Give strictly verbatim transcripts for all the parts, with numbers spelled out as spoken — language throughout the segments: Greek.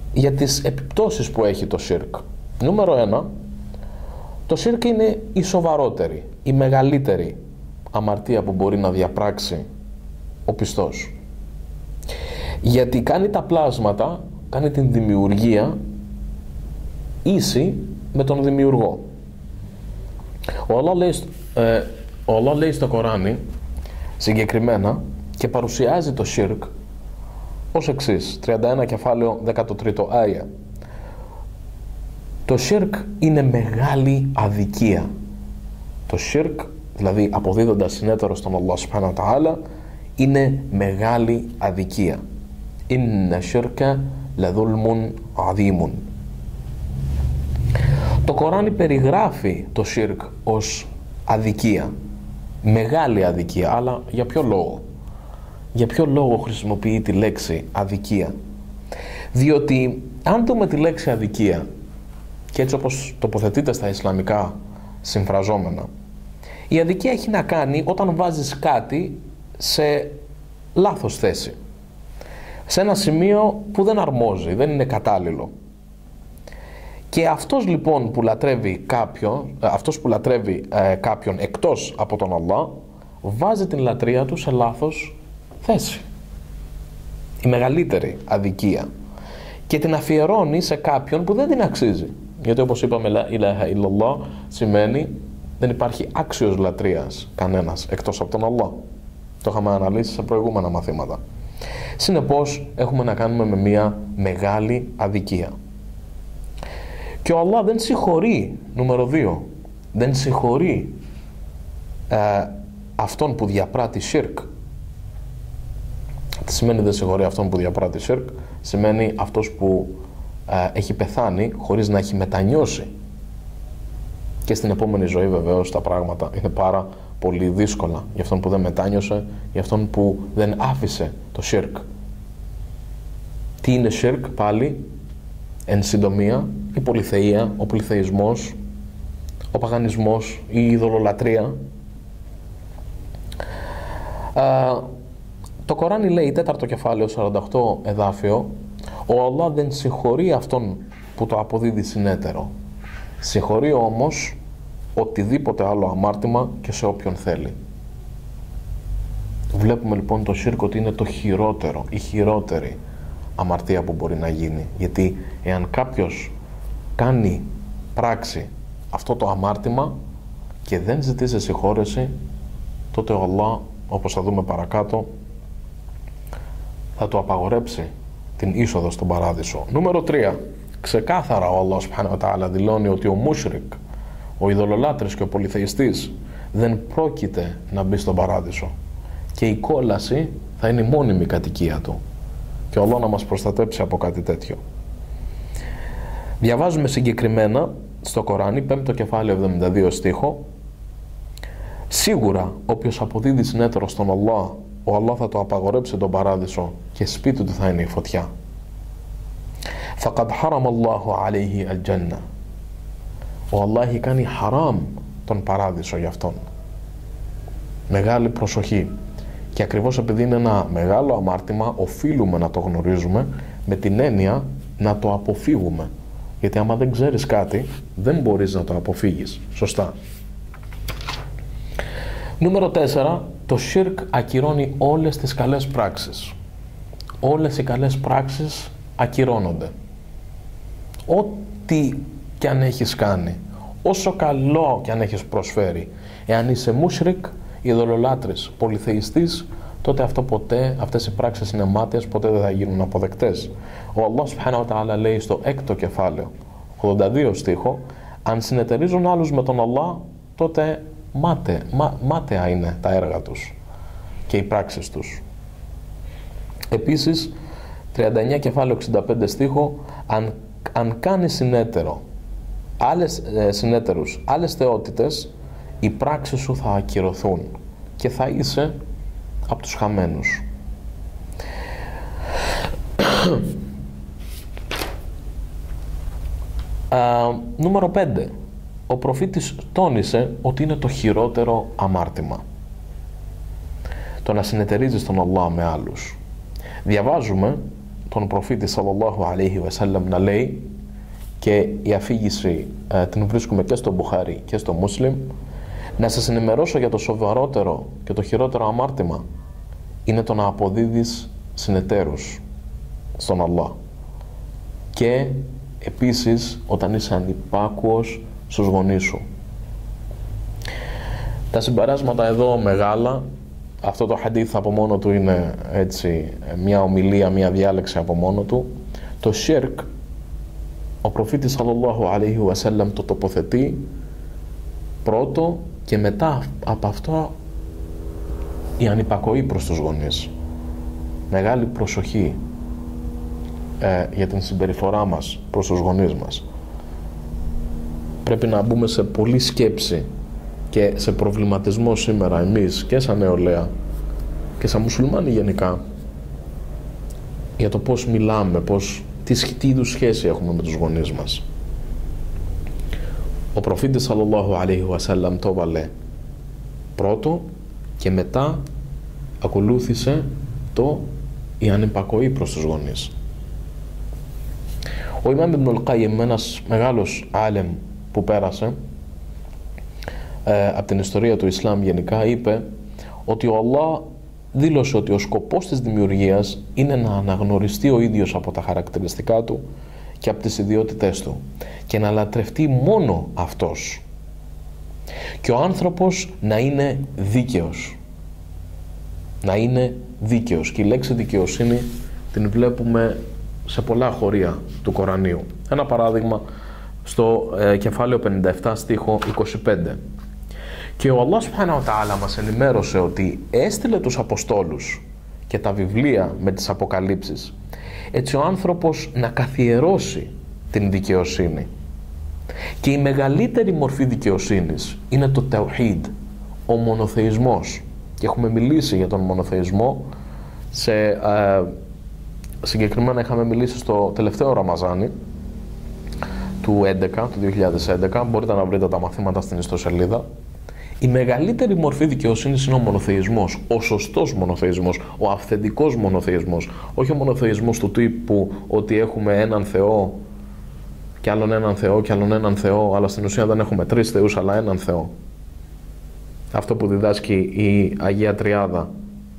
για τις επιπτώσεις που έχει το σιρκ. Νούμερο ένα, το σιρκ είναι η σοβαρότερη, η μεγαλύτερη αμαρτία που μπορεί να διαπράξει ο πιστός. Γιατί κάνει τα πλάσματα, κάνει την δημιουργία ίση με τον δημιουργό. Ο Allah λέει, ε, ο Allah λέει στο Κοράνι συγκεκριμένα και παρουσιάζει το σιρκ ως εξής, τριάντα ένα κεφάλαιο δέκατο τρίτο άια. Το σιρκ είναι μεγάλη αδικία. Το σιρκ, δηλαδή αποδίδοντας συνέτερο στον Allah subhanahu wa ta'ala, είναι μεγάλη αδικία. Inna shirka la dhulmun adhimun. Το Κοράνι περιγράφει το σιρκ ως αδικία, μεγάλη αδικία, αλλά για ποιο λόγο? Για ποιο λόγο χρησιμοποιεί τη λέξη αδικία? Διότι αν δούμε τη λέξη αδικία και έτσι όπως τοποθετείται στα ισλαμικά συμφραζόμενα, η αδικία έχει να κάνει όταν βάζεις κάτι σε λάθος θέση, σε ένα σημείο που δεν αρμόζει, δεν είναι κατάλληλο. Και αυτός λοιπόν που λατρεύει κάποιον, αυτός που λατρεύει ε, κάποιον εκτός από τον Allah, βάζει την λατρεία του σε λάθος θέση. Η μεγαλύτερη αδικία. Και την αφιερώνει σε κάποιον που δεν την αξίζει. Γιατί όπως είπαμε, la ilaha illallah σημαίνει δεν υπάρχει άξιος λατρείας κανένας εκτός από τον Allah. Το είχαμε αναλύσει σε προηγούμενα μαθήματα. Συνεπώς έχουμε να κάνουμε με μια μεγάλη αδικία. Και ο Allah δεν συγχωρεί, νούμερο δύο, δεν συγχωρεί ε, αυτόν που διαπράττει σιρκ. Τι σημαίνει δεν συγχωρεί αυτόν που διαπράττει σιρκ? Σημαίνει αυτός που ε, έχει πεθάνει χωρίς να έχει μετανιώσει. Και στην επόμενη ζωή βεβαίως τα πράγματα είναι πάρα πολύ δύσκολα για αυτόν που δεν μετάνιωσε, για αυτόν που δεν άφησε το σιρκ. Τι είναι σιρκ πάλι? Εν συντομία, η πολυθεΐα, ο πολυθεϊσμός, ο παγανισμός, η ειδωλολατρεία. Α, το Κοράνι λέει, τέταρτο κεφάλαιο, σαράντα οκτώ εδάφιο, ο Allah δεν συγχωρεί αυτόν που το αποδίδει συνέτερο. Συγχωρεί όμως οτιδήποτε άλλο αμάρτημα και σε όποιον θέλει. Βλέπουμε λοιπόν το σιρκ ότι είναι το χειρότερο, η χειρότερη αμαρτία που μπορεί να γίνει. Γιατί εάν κάποιος κάνει πράξη αυτό το αμάρτημα και δεν ζητήσει συγχώρεση, τότε ο Allah, όπως θα δούμε παρακάτω, θα του απαγορέψει την είσοδο στον παράδεισο. Νούμερο τρία. Ξεκάθαρα ο Allah subhanahu wa ta'ala δηλώνει ότι ο μουσhrik, ο ειδωλολάτρης και ο πολυθεϊστής δεν πρόκειται να μπει στον παράδεισο και η κόλαση θα είναι η μόνιμη κατοικία του. Και ο Allah να μας προστατέψει από κάτι τέτοιο. Διαβάζουμε συγκεκριμένα στο Κοράνι, πέμπτο κεφάλαιο εβδομήντα δύο στίχο, σίγουρα όποιος αποδίδει συνέτερο στον Allah, ο Allah θα το απαγορέψει τον παράδεισο και σπίτι του θα είναι η φωτιά. فَقَدْ حَرَمَ اللَّهُ عَلَيْهِ الْجَنَّةِ. Ο Allah έχει κάνει χαράμ τον παράδεισο για αυτόν. Μεγάλη προσοχή. Και ακριβώς επειδή είναι ένα μεγάλο αμάρτημα, οφείλουμε να το γνωρίζουμε με την έννοια να το αποφύγουμε. Γιατί άμα δεν ξέρεις κάτι, δεν μπορείς να το αποφύγεις. Σωστά. Νούμερο τέσσερα. Το σιρκ ακυρώνει όλες τις καλές πράξεις. Όλες οι καλές πράξεις ακυρώνονται. Ό,τι κι αν έχεις κάνει, όσο καλό κι αν έχεις προσφέρει, εάν είσαι μουσhrik, ειδωλολάτρης, πολυθεϊστής, τότε αυτό ποτέ, αυτές οι πράξεις είναι μάταιες, ποτέ δεν θα γίνουν αποδεκτές. Ο Allah subhanahu wa ta'ala λέει στο έκτο κεφάλαιο, ογδόντα δύο στίχο, αν συνεταιρίζουν άλλους με τον Allah, τότε μάται, μά, μάταια είναι τα έργα τους και οι πράξεις τους. Επίσης, τριάντα εννέα κεφάλαιο εξήντα πέντε στίχο, αν, αν κάνει συνέτερο άλλες, ε, συνέτερους άλλες θεότητες, οι πράξεις σου θα ακυρωθούν και θα είσαι από τους χαμένους. Α, νούμερο πέντε. Ο προφήτης τόνισε ότι είναι το χειρότερο αμάρτημα το να συνεταιρίζεις τον Allah με άλλους. Διαβάζουμε τον προφήτη σαλλαλλάχου αλέιχι βασάλαμ να λέει, και η αφήγηση ε, την βρίσκουμε και στο Μποχάρι και στο Μούσλιμ, να σας ενημερώσω για το σοβαρότερο και το χειρότερο αμάρτημα είναι το να αποδίδεις συνεταίρους στον Allah, και επίσης όταν είσαι ανυπάκουος στους γονείς σου. Τα συμπεράσματα εδώ μεγάλα. Αυτό το χαντίθ από μόνο του είναι έτσι μια ομιλία, μια διάλεξη από μόνο του. Το σιρκ, ο προφήτης σαλλαλλάχου αλέιχι βασάλαμ το τοποθετεί πρώτο, και μετά από αυτό η ανυπακοή προς τους γονείς. Μεγάλη προσοχή ε, για την συμπεριφορά μας προς τους γονείς μας. Πρέπει να μπούμε σε πολλή σκέψη και σε προβληματισμό σήμερα εμείς και σαν νεολαία και σαν μουσουλμάνοι γενικά, για το πώς μιλάμε, πώς, τι, τι είδους σχέση έχουμε με τους γονείς μας. Ο προφήτης σαλλαλλάχου αλέιχι βασάλαμ το έβαλε πρώτο, και μετά ακολούθησε το η ανυπακοή προς τους γονείς. Ο Ιμάμ Ιμπνουλ Γκάιιμ, ένας μεγάλος άλεμ που πέρασε ε, από την ιστορία του Ισλάμ γενικά, είπε ότι ο Allah δήλωσε ότι ο σκοπός της δημιουργίας είναι να αναγνωριστεί ο ίδιος από τα χαρακτηριστικά του και από τις ιδιότητές του και να λατρευτεί μόνο αυτός, και ο άνθρωπος να είναι δίκαιος. Να είναι δίκαιος. Και η λέξη δικαιοσύνη την βλέπουμε σε πολλά χωρία του Κορανίου. Ένα παράδειγμα στο ε, κεφάλαιο πενήντα επτά στίχο είκοσι πέντε. Και ο Allah Subhanahu wa Ta'ala μας ενημέρωσε ότι έστειλε τους Αποστόλους και τα βιβλία με τις αποκαλύψεις, έτσι ο άνθρωπος να καθιερώσει την δικαιοσύνη. Και η μεγαλύτερη μορφή δικαιοσύνης είναι το Ταουჰίντ, ο μονοθεϊσμός. Και έχουμε μιλήσει για τον μονοθεϊσμό, σε, ε, συγκεκριμένα είχαμε μιλήσει στο τελευταίο Ραμαζάνι του έντεκα, του δύο χιλιάδες έντεκα, μπορείτε να βρείτε τα μαθήματα στην ιστοσελίδα. Η μεγαλύτερη μορφή δικαιοσύνης είναι ο μονοθεϊσμός, ο σωστός μονοθεϊσμός, ο αυθεντικός μονοθεϊσμός, όχι ο μονοθεϊσμός του τύπου ότι έχουμε έναν Θεό και άλλον έναν Θεό και άλλον έναν Θεό, αλλά στην ουσία δεν έχουμε τρεις θεούς αλλά έναν Θεό. Αυτό που διδάσκει η Αγία Τριάδα.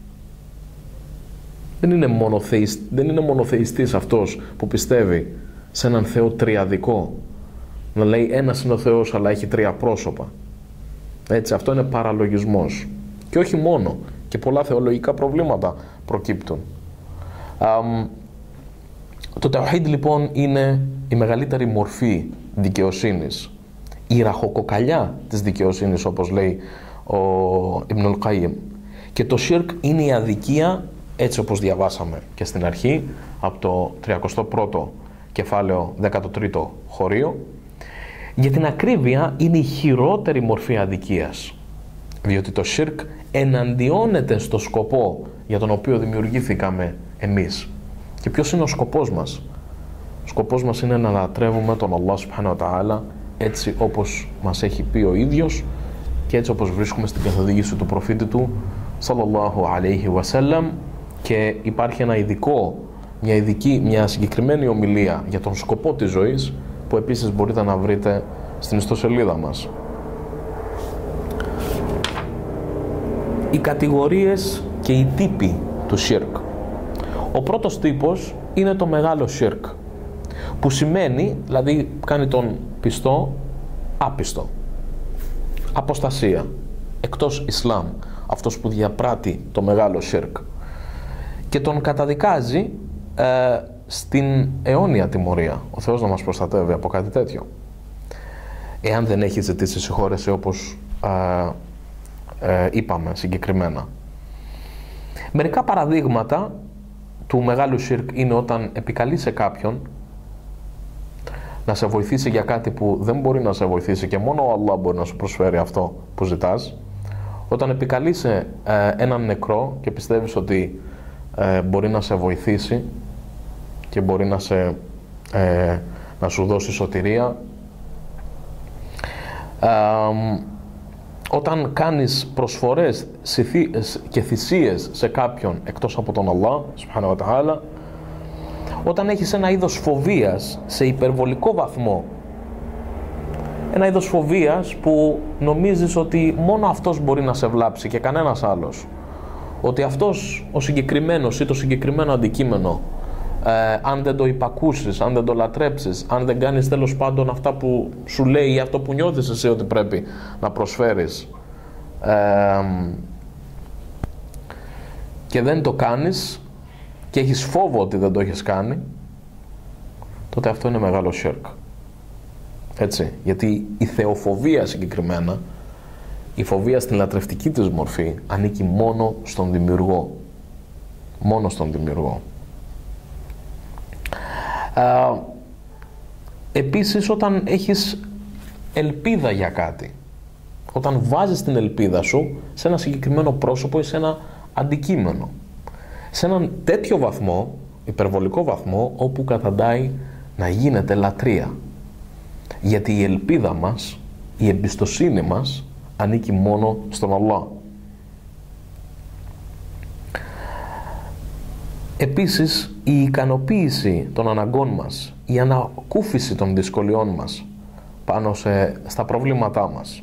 Δεν είναι, μονοθεϊσ... δεν είναι μονοθεϊστής αυτός που πιστεύει σε έναν Θεό τριαδικό. Να λέει ένας είναι ο Θεός αλλά έχει τρία πρόσωπα. Έτσι, αυτό είναι παραλογισμός. Και όχι μόνο. Και πολλά θεολογικά προβλήματα προκύπτουν. Α, το Ταουჰίντ λοιπόν είναι η μεγαλύτερη μορφή δικαιοσύνης. Η ραχοκοκαλιά της δικαιοσύνης, όπως λέει ο Ιμπνουλ Γκάιιμ. Και το σιρκ είναι η αδικία, έτσι όπως διαβάσαμε και στην αρχή, από το τριακοστό πρώτο κεφάλαιο δέκατο τρίτο χωρίο. Για την ακρίβεια είναι η χειρότερη μορφή αδικίας, διότι το σιρκ εναντιώνεται στο σκοπό για τον οποίο δημιουργήθηκαμε εμείς. Και ποιος είναι ο σκοπός μας? Ο σκοπός μας είναι να λατρεύουμε τον Allah Subhanahu wa Ta'ala έτσι όπως μας έχει πει ο ίδιος και έτσι όπως βρίσκουμε στην καθοδήγηση του προφήτη του σαλλαλλάχου αλέιχι βασάλαμ. Και υπάρχει ένα ειδικό, μια, ειδική, μια συγκεκριμένη ομιλία για τον σκοπό της ζωής, που επίσης μπορείτε να βρείτε στην ιστοσελίδα μας. Οι κατηγορίες και οι τύποι του σιρκ. Ο πρώτος τύπος είναι το μεγάλο σιρκ, που σημαίνει, δηλαδή κάνει τον πιστό άπιστο. Αποστασία, εκτός Ισλάμ, αυτός που διαπράττει το μεγάλο σιρκ. Και τον καταδικάζει ε, στην αιώνια τιμωρία. Ο Θεός να μας προστατεύει από κάτι τέτοιο. Εάν δεν έχει ζητήσει συγχώρεση, όπως ε, ε, είπαμε συγκεκριμένα. Μερικά παραδείγματα του μεγάλου σιρκ είναι όταν επικαλείς σε κάποιον να σε βοηθήσει για κάτι που δεν μπορεί να σε βοηθήσει και μόνο ο Allah μπορεί να σου προσφέρει αυτό που ζητάς. Όταν επικαλείς σε ε, έναν νεκρό και πιστεύεις ότι ε, μπορεί να σε βοηθήσει και μπορεί να, σε, ε, να σου δώσει σωτηρία. Ε, όταν κάνεις προσφορές και θυσίες σε κάποιον εκτός από τον Allah Subhanahu wa Ta'ala, Όταν έχεις ένα είδος φοβίας σε υπερβολικό βαθμό, ένα είδος φοβίας που νομίζεις ότι μόνο αυτός μπορεί να σε βλάψει και κανένας άλλος, ότι αυτός ο συγκεκριμένος ή το συγκεκριμένο αντικείμενο, ε, αν δεν το υπακούσεις, αν δεν το λατρέψεις, αν δεν κάνεις τέλος πάντων αυτά που σου λέει ή αυτό που νιώθεις εσύ ότι πρέπει να προσφέρεις, ε, και δεν το κάνεις και έχεις φόβο ότι δεν το έχεις κάνει, τότε αυτό είναι μεγάλο σιρκ. Έτσι, γιατί η θεοφοβία συγκεκριμένα, η φοβία στην λατρευτική της μορφή, ανήκει μόνο στον δημιουργό. Μόνο στον δημιουργό. Α, επίσης, όταν έχεις ελπίδα για κάτι, όταν βάζεις την ελπίδα σου σε ένα συγκεκριμένο πρόσωπο ή σε ένα αντικείμενο, σε έναν τέτοιο βαθμό, υπερβολικό βαθμό, όπου καταντάει να γίνεται λατρεία. Γιατί η ελπίδα μας, η εμπιστοσύνη μας ανήκει μόνο στον Allah. Επίσης, η ικανοποίηση των αναγκών μας, η ανακούφιση των δυσκολιών μας πάνω σε, στα προβλήματά μας,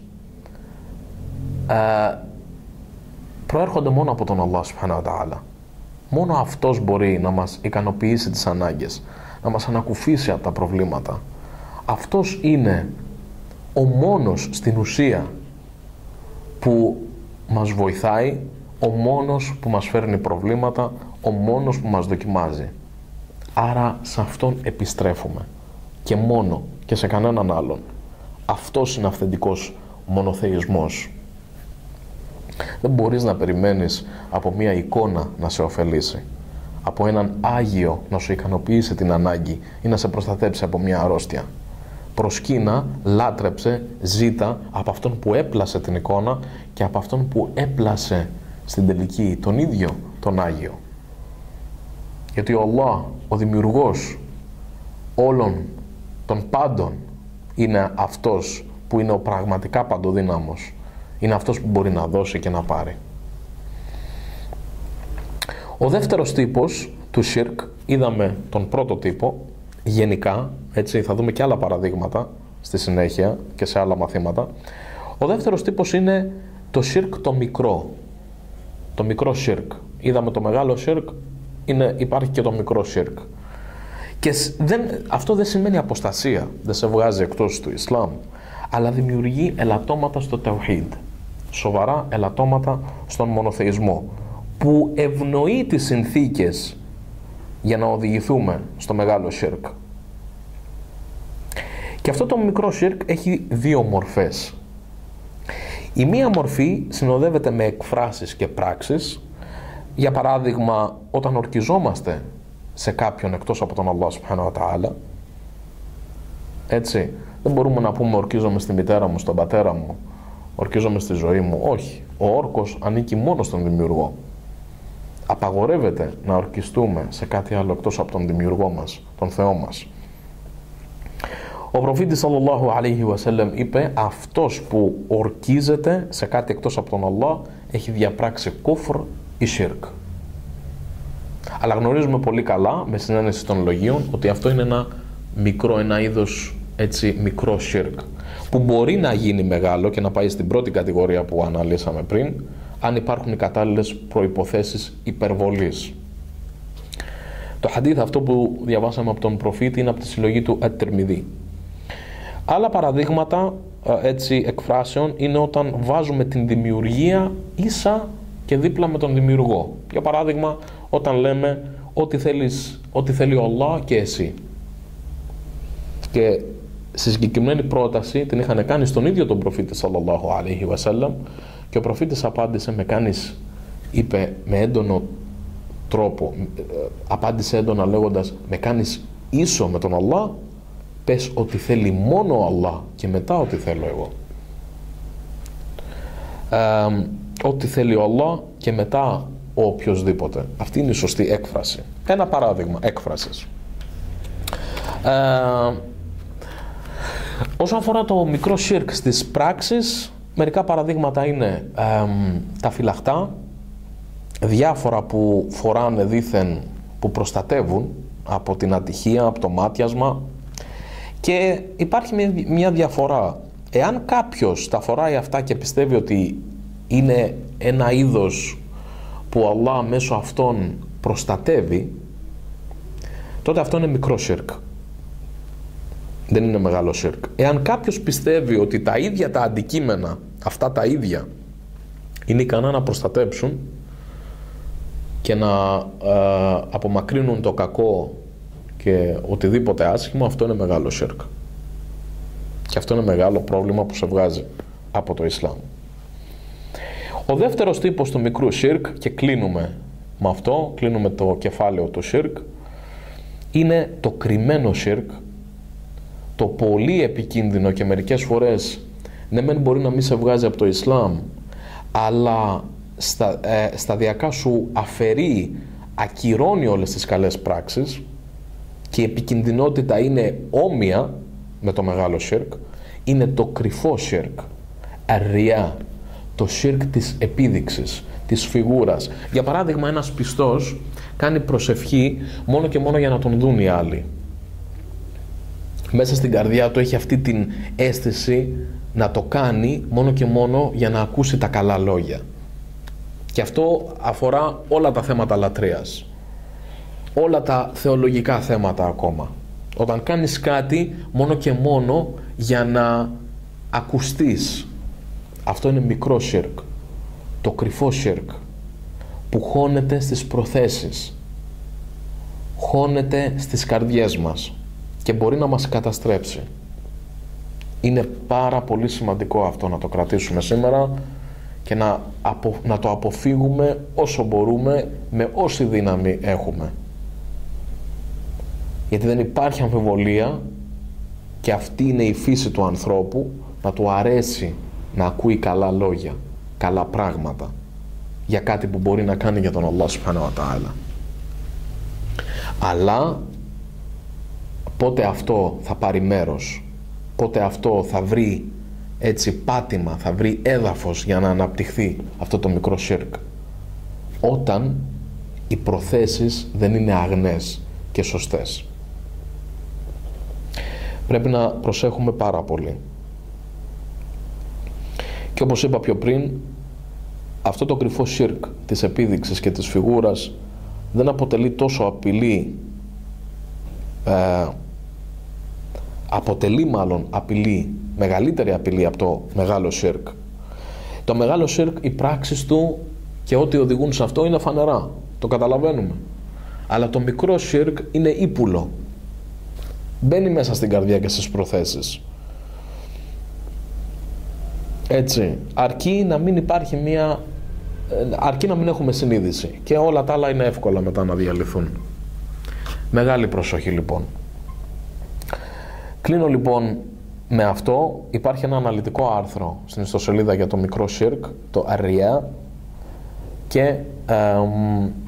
ε, προέρχονται μόνο από τον Allah Subhanahu wa Ta'ala. Μόνο αυτός μπορεί να μας ικανοποιήσει τις ανάγκες, να μας ανακουφίσει από τα προβλήματα. Αυτός είναι ο μόνος στην ουσία που μας βοηθάει, ο μόνος που μας φέρνει προβλήματα, ο μόνος που μας δοκιμάζει. Άρα σε αυτόν επιστρέφουμε και μόνο και σε κανέναν άλλον. Αυτός είναι αυθεντικός μονοθεϊσμός. Δεν μπορείς να περιμένεις από μια εικόνα να σε ωφελήσει, από έναν Άγιο να σου ικανοποιήσει την ανάγκη ή να σε προστατέψει από μια αρρώστια. Προσκύνα, λάτρεψε, ζήτα από αυτόν που έπλασε την εικόνα και από αυτόν που έπλασε στην τελική τον ίδιο τον Άγιο. Γιατί ο Allah, ο δημιουργός όλων των πάντων, είναι αυτός που είναι ο πραγματικά παντοδύναμος. Είναι αυτός που μπορεί να δώσει και να πάρει. Ο δεύτερος τύπος του σιρκ, είδαμε τον πρώτο τύπο γενικά, έτσι, θα δούμε και άλλα παραδείγματα στη συνέχεια και σε άλλα μαθήματα. Ο δεύτερος τύπος είναι το σιρκ το μικρό, το μικρό σιρκ. Είδαμε το μεγάλο σιρκ, είναι, υπάρχει και το μικρό σιρκ. Και δεν, αυτό δεν σημαίνει αποστασία, δεν σε βγάζει εκτός του Ισλάμ, αλλά δημιουργεί ελαττώματα στο ταουჰίντ, σοβαρά ελαττώματα στον μονοθεϊσμό, που ευνοεί τις συνθήκες για να οδηγηθούμε στο μεγάλο σιρκ. Και αυτό το μικρό σιρκ έχει δύο μορφές. Η μία μορφή συνοδεύεται με εκφράσεις και πράξεις. Για παράδειγμα, όταν ορκιζόμαστε σε κάποιον εκτός από τον Allah Subhanahu wa Ta'ala, έτσι, δεν μπορούμε να πούμε ορκίζομαι στη μητέρα μου, στον πατέρα μου, ορκίζομαι στη ζωή μου. Όχι, ο όρκος ανήκει μόνο στον δημιουργό. Απαγορεύεται να ορκιστούμε σε κάτι άλλο εκτός από τον δημιουργό μας, τον Θεό μας. Ο προφήτης σαλλαλλάχου αλaihi wasallam είπε, αυτός που ορκίζεται σε κάτι εκτός από τον Allah έχει διαπράξει κούφρ ή σιρκ. Αλλά γνωρίζουμε πολύ καλά, με συνένεση των λογίων, ότι αυτό είναι ένα μικρό, ένα είδος έτσι μικρό σιρκ, που μπορεί να γίνει μεγάλο και να πάει στην πρώτη κατηγορία που αναλύσαμε πριν, αν υπάρχουν οι κατάλληλες προϋποθέσεις υπερβολής. Το χαντίθ αυτό που διαβάσαμε από τον προφήτη είναι από τη συλλογή του At-Tirmidhi. Άλλα παραδείγματα έτσι εκφράσεων είναι όταν βάζουμε την δημιουργία ίσα και δίπλα με τον δημιουργό. Για παράδειγμα, όταν λέμε ό,τι θέλεις, ό,τι θέλει ο Allah και εσύ. Και στη συγκεκριμένη πρόταση την είχαν κάνει στον ίδιο τον προφήτη σαλλαλλάχου αλaihi wasallam και ο προφήτης απάντησε, με κάνεις, είπε με έντονο τρόπο, απάντησε έντονα λέγοντας, με κάνεις ίσο με τον Allah, πες ότι θέλει μόνο ο Allah και μετά ότι θέλω εγώ. Ε, ό,τι θέλει ο Allah και μετά ο οποιοσδήποτε. Αυτή είναι η σωστή έκφραση. Ένα παράδειγμα έκφρασης. Ε, όσον αφορά το μικρό σιρκ στις πράξεις, μερικά παραδείγματα είναι ε, τα φυλαχτά, διάφορα που φοράνε δήθεν, που προστατεύουν, από την ατυχία, από το μάτιασμα. Και υπάρχει μια διαφορά. Εάν κάποιος τα φοράει αυτά και πιστεύει ότι είναι ένα είδος που Allah μέσω αυτών προστατεύει, τότε αυτό είναι μικρό σιρκ. Δεν είναι μεγάλο σιρκ. Εάν κάποιος πιστεύει ότι τα ίδια τα αντικείμενα, αυτά τα ίδια, είναι ικανά να προστατέψουν και να ε, απομακρύνουν το κακό και οτιδήποτε άσχημο, αυτό είναι μεγάλο σιρκ. Και αυτό είναι μεγάλο πρόβλημα που σε βγάζει από το Ισλάμ. Ο δεύτερος τύπος του μικρού σιρκ, και κλείνουμε με αυτό, κλείνουμε το κεφάλαιο του σιρκ, είναι το κρυμμένο σιρκ, το πολύ επικίνδυνο και μερικές φορές ναι μεν μπορεί να μην σε βγάζει από το Ισλάμ, αλλά στα, ε, σταδιακά σου αφαιρεί, ακυρώνει όλες τις καλές πράξεις, και η επικινδυνότητα είναι όμοια με το μεγάλο σιρκ. Είναι το κρυφό σιρκ, αρριά, το σιρκ της επίδειξης, της φιγούρας. Για παράδειγμα, ένας πιστός κάνει προσευχή μόνο και μόνο για να τον δουν οι άλλοι. Μέσα στην καρδιά του έχει αυτή την αίσθηση να το κάνει μόνο και μόνο για να ακούσει τα καλά λόγια. Και αυτό αφορά όλα τα θέματα λατρείας, όλα τα θεολογικά θέματα ακόμα. Όταν κάνεις κάτι μόνο και μόνο για να ακουστείς, αυτό είναι μικρό σιρκ, το κρυφό σιρκ, που χώνεται στις προθέσεις, χώνεται στις καρδιές μας και μπορεί να μας καταστρέψει. Είναι πάρα πολύ σημαντικό αυτό να το κρατήσουμε σήμερα και να, απο, να το αποφύγουμε όσο μπορούμε, με όση δύναμη έχουμε. Γιατί δεν υπάρχει αμφιβολία, και αυτή είναι η φύση του ανθρώπου, να του αρέσει να ακούει καλά λόγια, καλά πράγματα για κάτι που μπορεί να κάνει για τον Allah Subhanahu wa Ta'ala. Αλλά πότε αυτό θα πάρει μέρος, πότε αυτό θα βρει έτσι πάτημα, θα βρει έδαφος για να αναπτυχθεί αυτό το μικρό σιρκ? Όταν οι προθέσεις δεν είναι αγνές και σωστές. Πρέπει να προσέχουμε πάρα πολύ. Και όπως είπα πιο πριν, αυτό το κρυφό σιρκ της επίδειξης και της φιγούρας δεν αποτελεί τόσο απειλή, ε, αποτελεί μάλλον απειλή, μεγαλύτερη απειλή από το μεγάλο σιρκ. Το μεγάλο σιρκ, οι πράξεις του και ό,τι οδηγούν σε αυτό είναι φανερά, το καταλαβαίνουμε. Αλλά το μικρό σιρκ είναι ύπουλο, μπαίνει μέσα στην καρδιά και στις προθέσεις. Έτσι, αρκεί να μην υπάρχει μία, αρκεί να μην έχουμε συνείδηση, και όλα τα άλλα είναι εύκολα μετά να διαλυθούν. Μεγάλη προσοχή λοιπόν. Κλείνω λοιπόν με αυτό. Υπάρχει ένα αναλυτικό άρθρο στην ιστοσελίδα για το μικρό σιρκ, το αρριά, και ε,